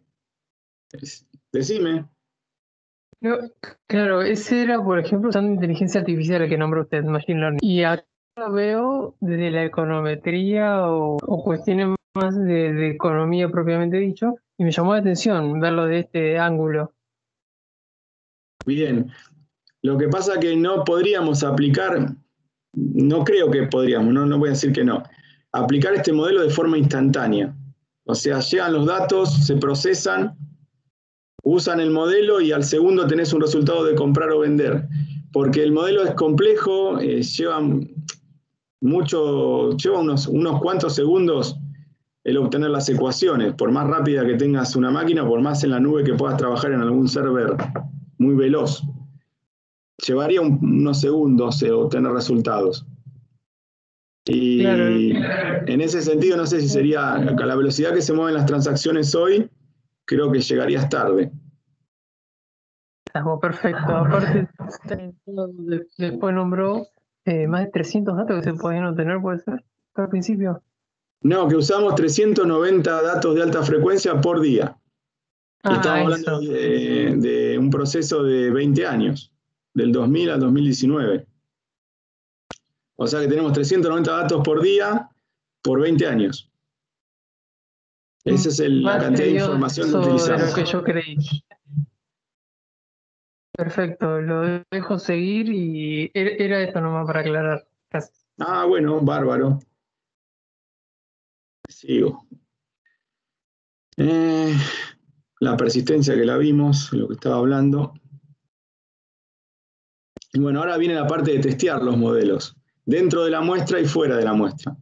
Decime. No, claro, ese era, por ejemplo, usando inteligencia artificial el que nombró usted, Machine Learning. Y acá lo veo desde la econometría o cuestiones más de economía propiamente dicho, y me llamó la atención verlo de este ángulo. Bien. Lo que pasa que no podríamos aplicar, no creo que podríamos, no voy a decir que no, aplicar este modelo de forma instantánea. O sea, llegan los datos, se procesan, usan el modelo y al segundo tenés un resultado de comprar o vender. Porque el modelo es complejo, lleva unos cuantos segundos el obtener las ecuaciones. Por más rápida que tengas una máquina, por más en la nube que puedas trabajar en algún server muy veloz. Llevaría unos segundos obtener resultados. Y Claro. En ese sentido, no sé si sería, a la velocidad que se mueven las transacciones hoy, creo que llegarías tarde. Estamos perfecto. Aparte, después nombró más de 300 datos que se podían obtener, ¿puede ser? Al principio. No, que usamos 390 datos de alta frecuencia por día. Y estamos hablando de un proceso de 20 años, del 2000 al 2019. O sea que tenemos 390 datos por día por 20 años. Esa es la cantidad de información que utilizamos. De lo que yo creí. Perfecto, lo dejo seguir y era esto nomás para aclarar. Gracias. Bueno, bárbaro. Sigo. La persistencia que la vimos, lo que estaba hablando. Y bueno, ahora viene la parte de testear los modelos, dentro de la muestra y fuera de la muestra.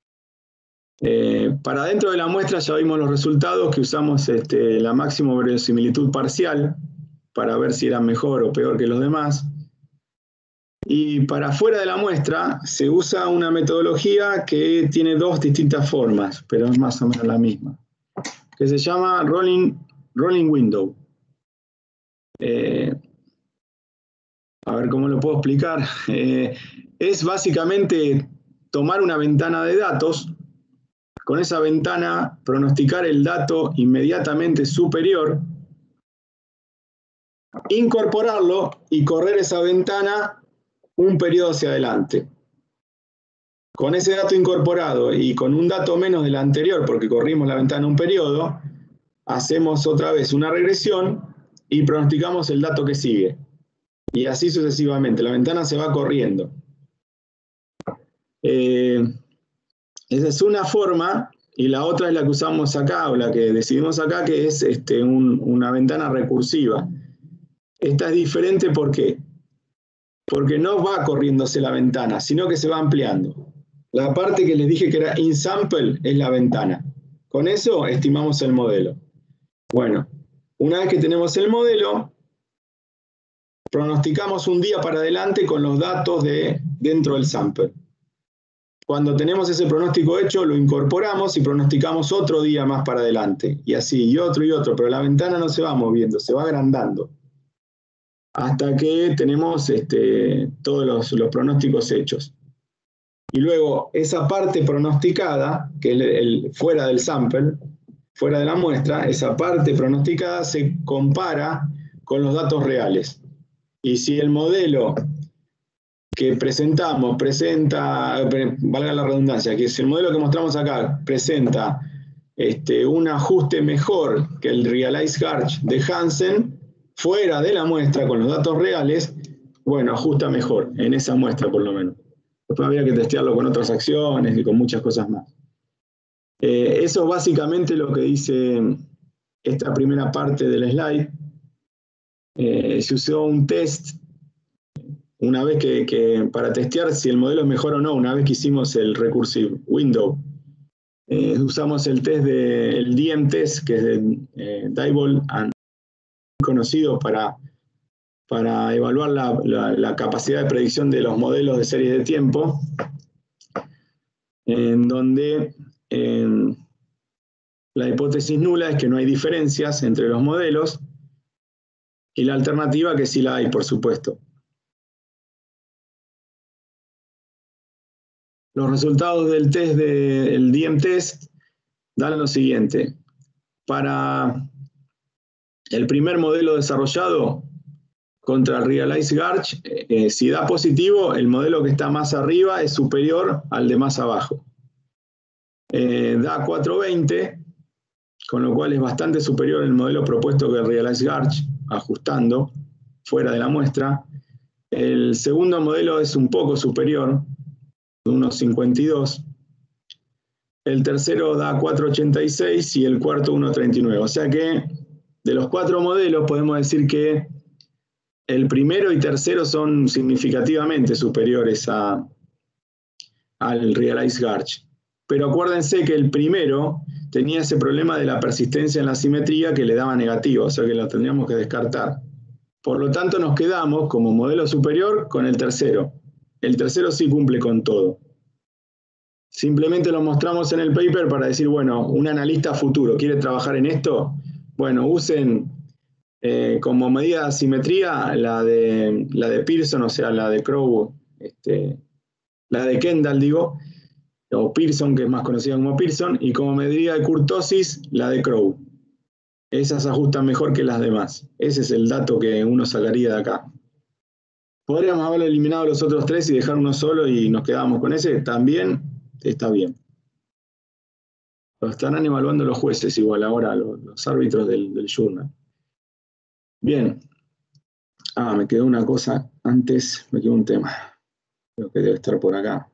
Para dentro de la muestra ya vimos los resultados, que usamos la máxima verosimilitud parcial para ver si era mejor o peor que los demás. Y para fuera de la muestra se usa una metodología que tiene dos distintas formas, pero es más o menos la misma, que se llama rolling window. A ver cómo lo puedo explicar. Es básicamente tomar una ventana de datos, con esa ventana pronosticar el dato inmediatamente superior, incorporarlo y correr esa ventana un periodo hacia adelante. Con ese dato incorporado y con un dato menos del anterior, porque corrimos la ventana un periodo, hacemos otra vez una regresión y pronosticamos el dato que sigue. Y así sucesivamente, la ventana se va corriendo. Esa es una forma, y la otra es la que usamos acá, o la que decidimos acá, que es una ventana recursiva. Esta es diferente, ¿por qué? Porque no va corriéndose la ventana, sino que se va ampliando. La parte que les dije que era in-sample es la ventana. Con eso estimamos el modelo. Bueno, una vez que tenemos el modelo, pronosticamos un día para adelante con los datos dentro del sample. Cuando tenemos ese pronóstico hecho, lo incorporamos y pronosticamos otro día más para adelante. Y así, y otro, pero la ventana no se va moviendo, se va agrandando. Hasta que tenemos todos los pronósticos hechos. Y luego esa parte pronosticada, que es fuera del sample, fuera de la muestra, esa parte pronosticada se compara con los datos reales. Y si el modelo que presentamos valga la redundancia, que si el modelo que mostramos acá presenta un ajuste mejor que el Realized Garch de Hansen, fuera de la muestra con los datos reales, bueno, ajusta mejor, en esa muestra por lo menos. Después habría que testearlo con otras acciones y con muchas cosas más. Eso es básicamente lo que dice esta primera parte del slide. Se usó un test una vez para testear si el modelo es mejor o no, una vez que hicimos el recursive window. Usamos el test del DM test, que es de Diebold, conocido para evaluar la capacidad de predicción de los modelos de series de tiempo, en donde la hipótesis nula es que no hay diferencias entre los modelos, y la alternativa que sí la hay, por supuesto. Los resultados del test del DM test dan lo siguiente. Para el primer modelo desarrollado contra el Realized Garch, si da positivo, el modelo que está más arriba es superior al de más abajo. Da 420, con lo cual es bastante superior el modelo propuesto que el Realized Garch, ajustando fuera de la muestra. El segundo modelo es un poco superior, unos 52. El tercero da 486 y el cuarto 139. O sea que de los 4 modelos podemos decir que el primero y tercero son significativamente superiores al Realized Garch. Pero acuérdense que el primero tenía ese problema de la persistencia en la simetría que le daba negativo, o sea que lo tendríamos que descartar. Por lo tanto, nos quedamos como modelo superior con el tercero. El tercero sí cumple con todo. Simplemente lo mostramos en el paper para decir, bueno, un analista futuro quiere trabajar en esto, bueno, usen como medida de asimetría la de Pearson, o sea, la de Crow, la de Kendall, digo, o Pearson, que es más conocida como Pearson, y como medida de kurtosis, la de Crow. Esas ajustan mejor que las demás. Ese es el dato que uno sacaría de acá. Podríamos haber eliminado los otros 3 y dejar uno solo y nos quedamos con ese. También está bien. Lo estarán evaluando los jueces igual ahora, los árbitros del journal. Bien. Me quedó una cosa antes, me quedó un tema. Creo que debe estar por acá.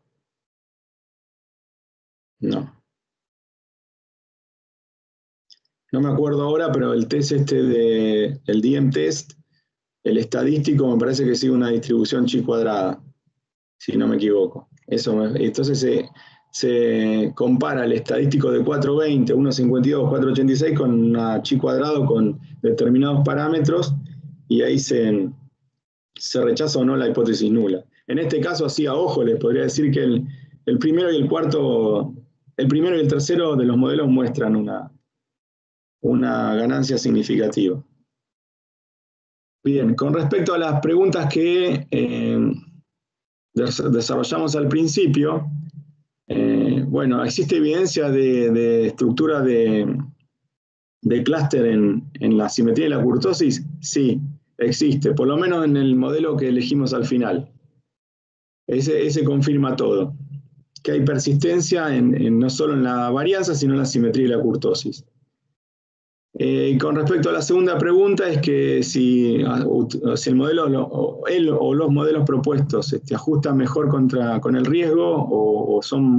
No me acuerdo ahora, pero el test el DM test, el estadístico me parece que sigue una distribución chi cuadrada, si no me equivoco. Entonces se compara el estadístico de 420, 152, 486 con una chi cuadrado con determinados parámetros y ahí se rechaza o no la hipótesis nula. En este caso, así a ojo, les podría decir que el primero y el tercero de los modelos muestran una ganancia significativa. Bien, con respecto a las preguntas que desarrollamos al principio, bueno, ¿existe evidencia de estructura de clúster en la simetría y la kurtosis? Sí, existe, por lo menos en el modelo que elegimos al final. Ese confirma todo, que hay persistencia no solo en la varianza, sino en la simetría y la kurtosis. Con respecto a la segunda pregunta, es que si el modelo, él o los modelos propuestos ajustan mejor con el riesgo o son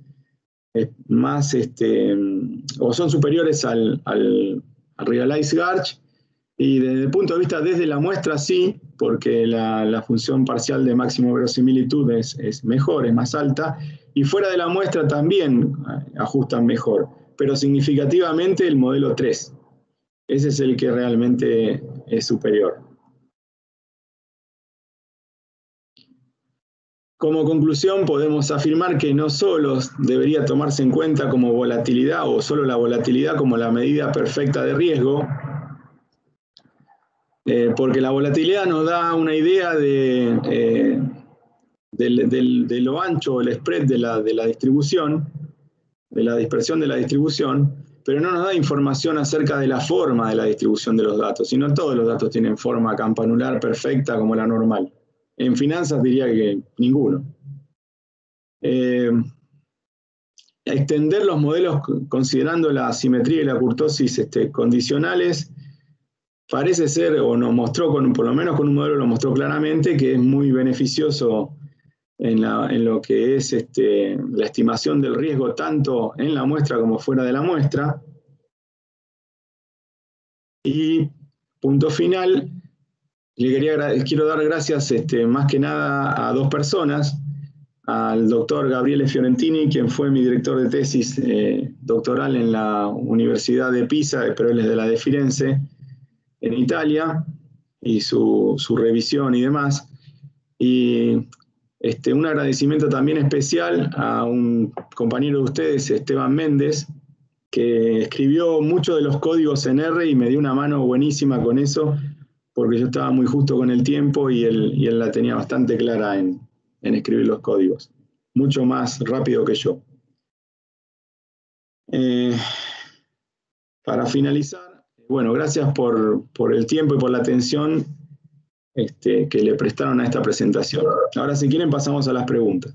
o son superiores al Realized Garch, y desde el punto de vista desde la muestra sí, porque la función parcial de máximo verosimilitud es mejor, es más alta, y fuera de la muestra también ajustan mejor, pero significativamente el modelo 3. Ese es el que realmente es superior. Como conclusión, podemos afirmar que no solo debería tomarse en cuenta como volatilidad o solo la volatilidad como la medida perfecta de riesgo, porque la volatilidad nos da una idea de de lo ancho, el spread de la distribución, de la dispersión de la distribución, pero no nos da información acerca de la forma de la distribución de los datos, sino todos los datos tienen forma campanular perfecta como la normal. En finanzas diría que ninguno. Extender los modelos considerando la asimetría y la kurtosis condicionales parece ser, o nos mostró, por lo menos con un modelo lo mostró claramente, que es muy beneficioso en lo que es la estimación del riesgo tanto en la muestra como fuera de la muestra. Y punto final, quiero dar gracias más que nada a dos personas, al doctor Gabriele Fiorentini, quien fue mi director de tesis doctoral en la Universidad de Pisa, pero él es de la de Firenze, en Italia, y su revisión y demás. Y un agradecimiento también especial a un compañero de ustedes, Esteban Méndez, que escribió muchos de los códigos en R y me dio una mano buenísima con eso, porque yo estaba muy justo con el tiempo y él la tenía bastante clara en escribir los códigos, mucho más rápido que yo. Para finalizar, bueno, gracias por el tiempo y por la atención que le prestaron a esta presentación. Ahora, si quieren, pasamos a las preguntas.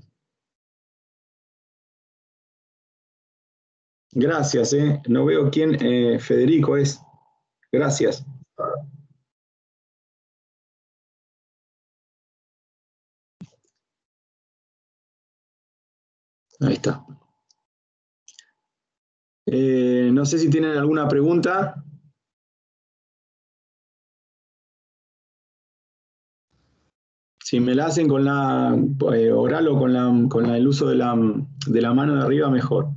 Gracias, no veo quién, Federico es. Gracias. Ahí está. No sé si tienen alguna pregunta. Si me la hacen con la oral o con el uso de la mano de arriba, mejor.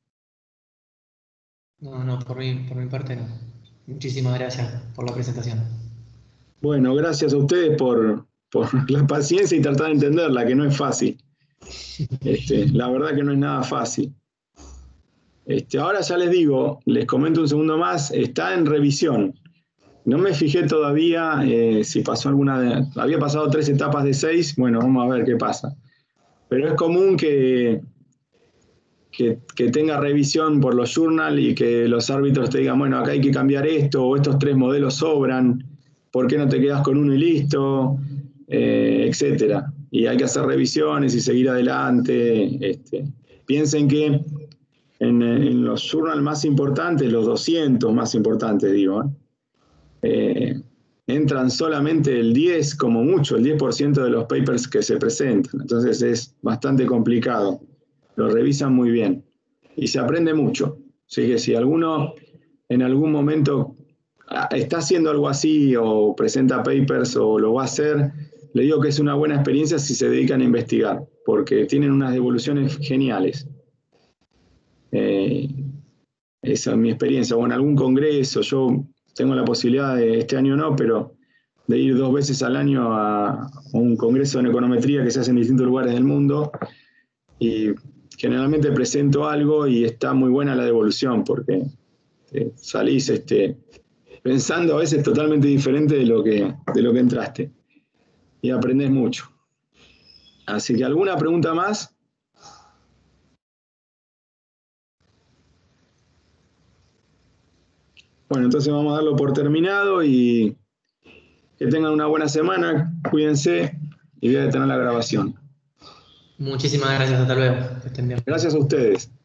No, por mi parte no. Muchísimas gracias por la presentación. Bueno, gracias a ustedes por la paciencia y tratar de entenderla, que no es fácil. La verdad que no es nada fácil. Ahora ya les digo, les comento un segundo más, está en revisión. No me fijé todavía si pasó había pasado 3 etapas de 6, bueno, vamos a ver qué pasa. Pero es común que tenga revisión por los journals y que los árbitros te digan, bueno, acá hay que cambiar esto, o estos 3 modelos sobran, ¿por qué no te quedas con uno y listo? Etcétera. Y hay que hacer revisiones y seguir adelante. Piensen que en los journals más importantes, los 200 más importantes, digo, entran solamente el 10, como mucho, el 10% de los papers que se presentan. Entonces es bastante complicado. Lo revisan muy bien. Y se aprende mucho. Así que si alguno en algún momento está haciendo algo así o presenta papers o lo va a hacer, le digo que es una buena experiencia si se dedican a investigar, porque tienen unas devoluciones geniales. Esa es mi experiencia. O en algún congreso, yo tengo la posibilidad este año no, pero de ir 2 veces al año a un congreso en econometría que se hace en distintos lugares del mundo, y generalmente presento algo y está muy buena la devolución, porque salís pensando a veces totalmente diferente de lo que entraste, y aprendés mucho. Así que, ¿alguna pregunta más? Bueno, entonces vamos a darlo por terminado y que tengan una buena semana, cuídense y voy a detener la grabación. Muchísimas gracias, hasta luego. Que estén bien. Gracias a ustedes.